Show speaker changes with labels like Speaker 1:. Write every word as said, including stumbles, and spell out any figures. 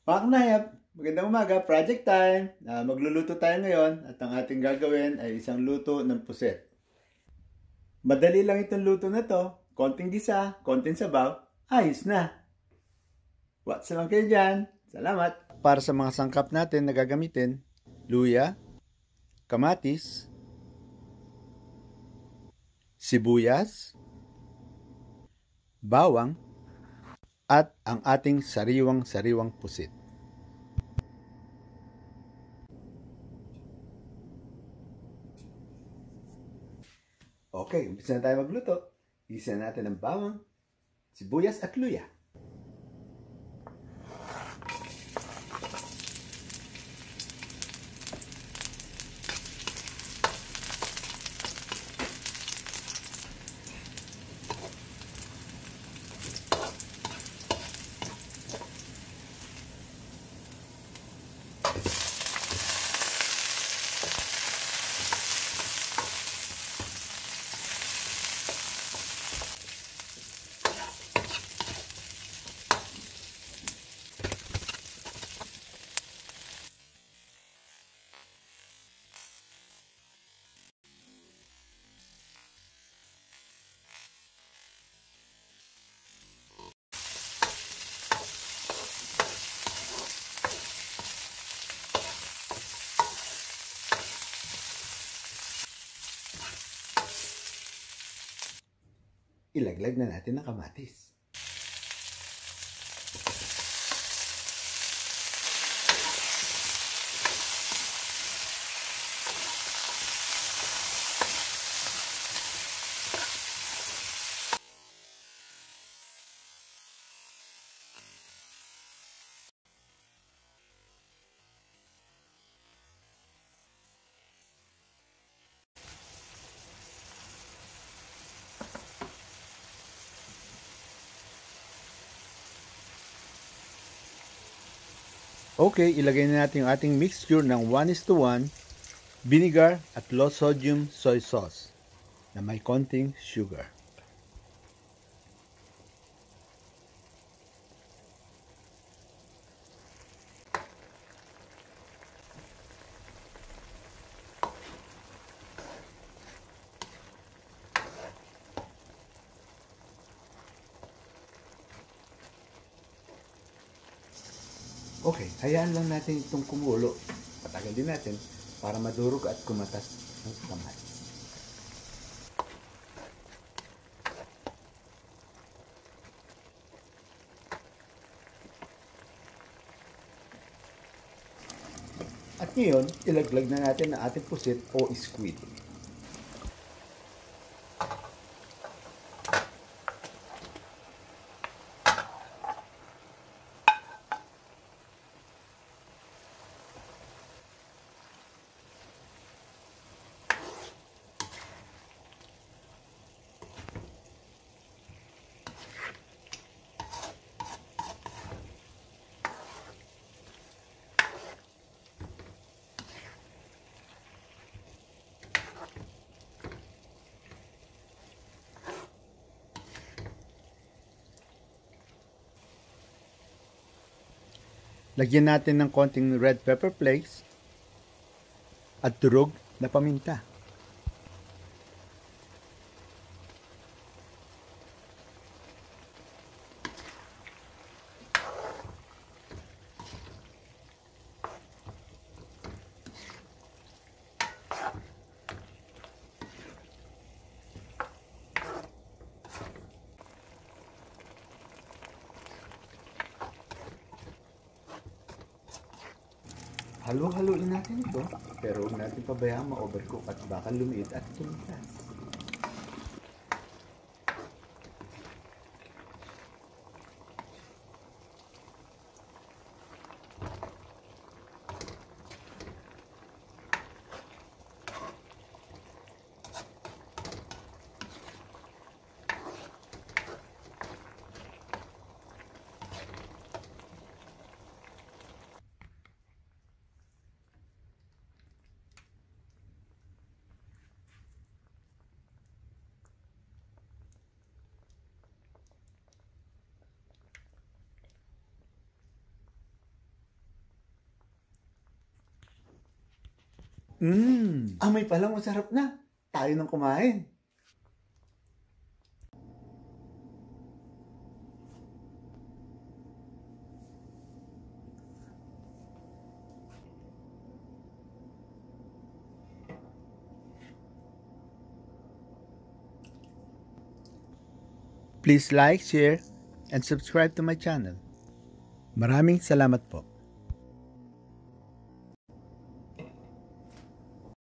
Speaker 1: Mga kanayap, magandang umaga, project time. Uh, magluluto tayo ngayon at ang ating gagawin ay isang luto ng puset. Madali lang itong luto na to. Konting gisa, konting sabaw, ayos na. Watch lang kayo dyan. Salamat. Para sa mga sangkap natin na gagamitin, luya, kamatis, sibuyas, bawang, at ang ating sariwang-sariwang pusit. Okay, umpisa na tayo magluto. Isa natin ang bawang, sibuyas at luya. Ilaglag na natin ang kamatis. Okay, ilagay na natin yung ating mixture ng one is to one vinegar at low sodium soy sauce na may konting sugar. Okay, hayaan lang natin itong kumulo. Patagal din natin para madurog at kumatas ang kamatis. At ngayon, ilaglag na natin ang ating pusit o squid. Lagyan natin ng konting red pepper flakes at durog na paminta. Halo-haloin natin ito, pero huwag natin pabayaan ma-overcook at baka lumiit at tumigas. Mmm, amoy pa lang masarap na. Tayo nang kumain. Please like, share, and subscribe to my channel. Maraming salamat po.